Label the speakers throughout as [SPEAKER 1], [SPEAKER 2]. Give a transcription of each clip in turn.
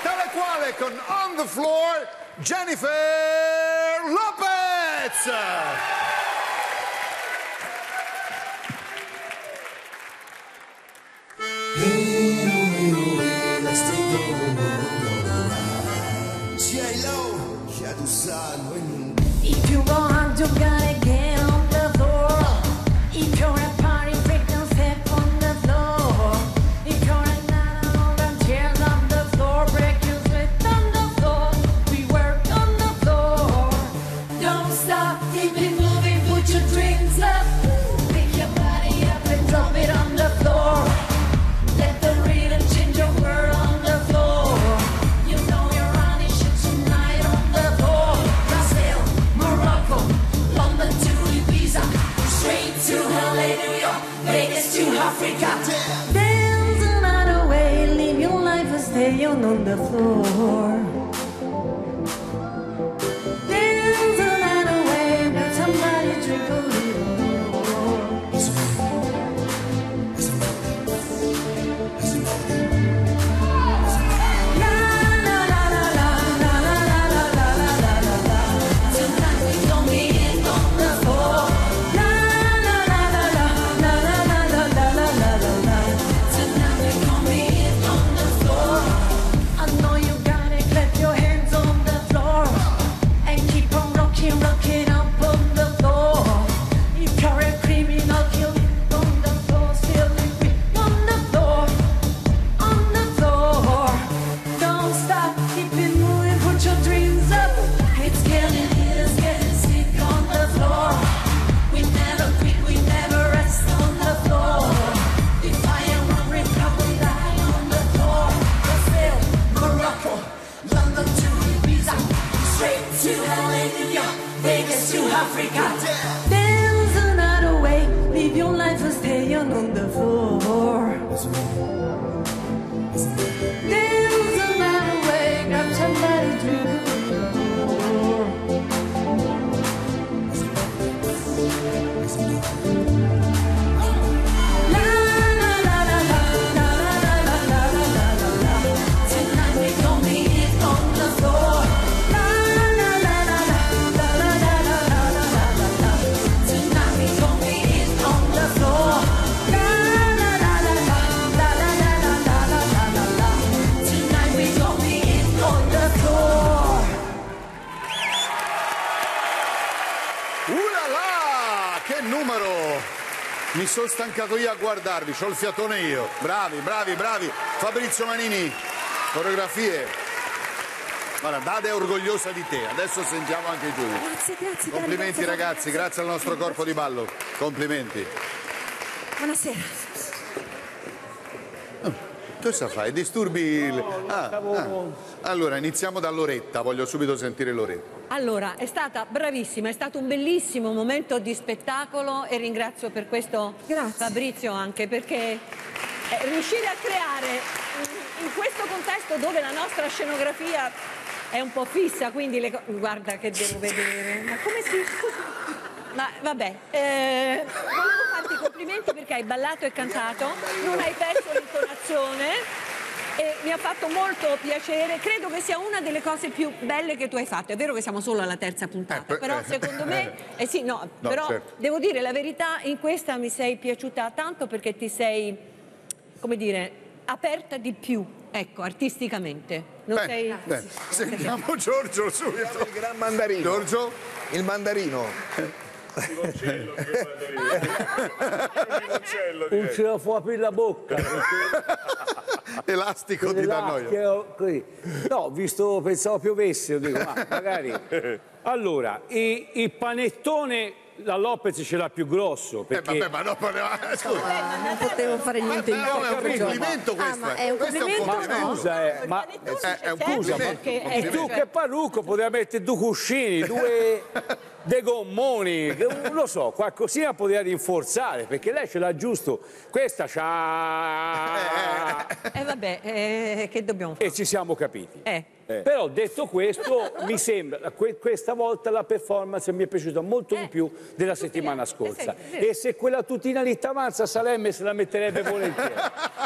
[SPEAKER 1] tale quale con On the Floor Jennifer Lopez.
[SPEAKER 2] If you want, you gotta get on the floor. If you're a party freak, don't step on the floor. If you're a nana, then tears on the floor. Break your sweat on the floor. We work on the floor. Don't stop, keep it moving, put your dreams up. Pick your body up and drop it on the floor. Let the rhythm change your world on the floor. You know you're running shit tonight on the floor. Brazil, Morocco, London to Ibiza, straight to LA, New York, Vegas to Africa. Dance another way, live your life and stay on the floor. Dance another way, let somebody drink a little more. Africa. Dance another way, live your life and stay on the floor. Dance another way, grab somebody to
[SPEAKER 1] mi sono stancato io a guardarvi, c'ho il fiatone io. Bravi, bravi, bravi. Fabrizio Manini, coreografie. Guarda, Dada è orgogliosa di te, adesso sentiamo anche tu.
[SPEAKER 2] Grazie, grazie.
[SPEAKER 1] Complimenti
[SPEAKER 2] grazie,
[SPEAKER 1] ragazzi, grazie al nostro corpo di ballo. Complimenti.
[SPEAKER 2] Buonasera.
[SPEAKER 1] Cosa fai? Disturbi il... Allora, iniziamo da Loretta, voglio subito sentire Loretta.
[SPEAKER 3] Allora, è stata bravissima, è stato un bellissimo momento di spettacolo e ringrazio per questo Fabrizio anche, perché riuscire a creare in questo contesto dove la nostra scenografia è un po' fissa, quindi guarda che devo vedere, ma come si... Ma vabbè, volevo farti i complimenti perché hai ballato e cantato, non hai perso l'intonazione e mi ha fatto molto piacere. Credo che sia una delle cose più belle che tu hai fatto. È vero che siamo solo alla terza puntata, però secondo me... sì, no, però certo. Devo dire la verità, in questa mi sei piaciuta tanto perché ti sei, come dire, aperta di più, ecco, artisticamente. Non sei...
[SPEAKER 1] Sentiamo Giorgio subito.
[SPEAKER 4] Il gran mandarino.
[SPEAKER 1] Giorgio?
[SPEAKER 4] Il mandarino.
[SPEAKER 5] Non ce la fa aprire la bocca.
[SPEAKER 1] Elastico di Dannoio.
[SPEAKER 5] No, visto, pensavo piovesse, dico, ma magari. Allora, il panettone la Lopez ce l'ha più grosso perché...
[SPEAKER 1] vabbè, ma no,
[SPEAKER 2] non potevo fare niente in
[SPEAKER 1] è un complimento questo.
[SPEAKER 2] È un complimento?
[SPEAKER 5] Ma scusa,
[SPEAKER 1] è un complimento.
[SPEAKER 5] E tu che parrucco poteva mettere due cuscini, dei gommoni, non lo so, qualcosina poteva rinforzare, perché lei ce l'ha giusto, questa c'ha...
[SPEAKER 3] vabbè, che dobbiamo fare?
[SPEAKER 5] E ci siamo capiti. Però detto questo, mi sembra, questa volta la performance mi è piaciuta molto di più della settimana scorsa. E se quella tutina lì t'avanza, Salemme se la metterebbe volentieri.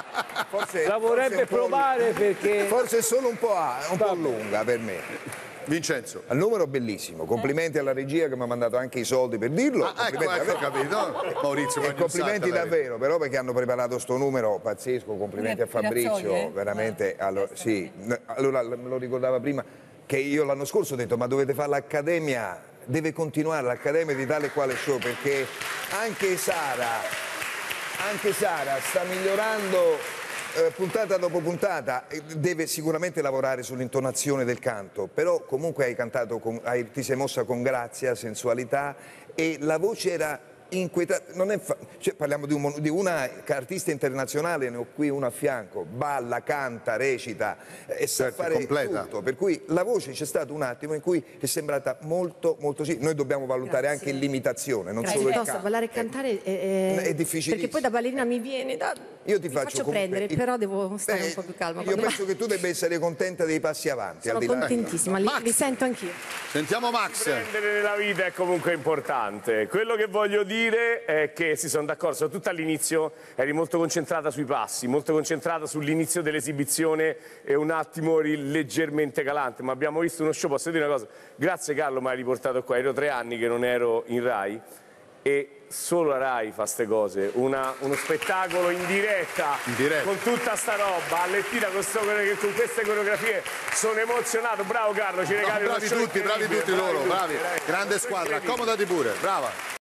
[SPEAKER 4] Forse,
[SPEAKER 5] La vorrebbe
[SPEAKER 4] forse un po',
[SPEAKER 5] provare perché...
[SPEAKER 4] forse è solo un po' lunga per me.
[SPEAKER 1] Vincenzo.
[SPEAKER 4] Al numero bellissimo, complimenti alla regia che mi ha mandato anche i soldi per dirlo.
[SPEAKER 1] Ecco,
[SPEAKER 4] Complimenti
[SPEAKER 1] ho capito. Maurizio
[SPEAKER 4] e complimenti davvero, però, perché hanno preparato sto numero pazzesco, complimenti a Fabrizio, veramente. Allora, sì, allora me lo ricordava prima che io l'anno scorso ho detto ma dovete fare l'accademia, deve continuare l'accademia di tale e quale show, perché anche Sara sta migliorando puntata dopo puntata, deve sicuramente lavorare sull'intonazione del canto, però comunque hai cantato, ti sei mossa con grazia, sensualità e la voce era inquietante. Non è cioè, parliamo di una artista internazionale, ne ho qui una a fianco, balla, canta, recita e sa fare
[SPEAKER 1] completa.
[SPEAKER 4] tutto, per cui la voce c'è stato un attimo in cui è sembrata molto sì. Noi dobbiamo valutare anche l'imitazione, non solo il
[SPEAKER 6] Piuttosto
[SPEAKER 4] canto.
[SPEAKER 6] ballare e cantare
[SPEAKER 4] è difficilissimo.
[SPEAKER 6] perché poi da ballerina mi viene
[SPEAKER 4] Io ti
[SPEAKER 6] mi
[SPEAKER 4] faccio
[SPEAKER 6] faccio prendere, però devo stare un po' più calma.
[SPEAKER 4] Io
[SPEAKER 6] quando
[SPEAKER 4] penso che tu debba essere contenta dei passi avanti.
[SPEAKER 6] sono
[SPEAKER 4] al di là-
[SPEAKER 6] contentissima, li sento anch'io.
[SPEAKER 1] Sentiamo Max.
[SPEAKER 5] Prendere nella vita è comunque importante. Quello che voglio dire è che si sono d'accordo, soprattutto all'inizio eri molto concentrata sui passi, molto concentrata sull'inizio dell'esibizione e un attimo eri leggermente calante, ma abbiamo visto uno show, posso dire una cosa? Grazie Carlo, mi hai riportato qua, ero 3 anni che non ero in Rai e solo la Rai fa ste cose, uno spettacolo in diretta con tutta sta roba, Allettina con queste coreografie, sono emozionato, bravo Carlo, ci regali una show
[SPEAKER 1] Bravi tutti loro, bravi. Grande squadra, accomodati pure, brava.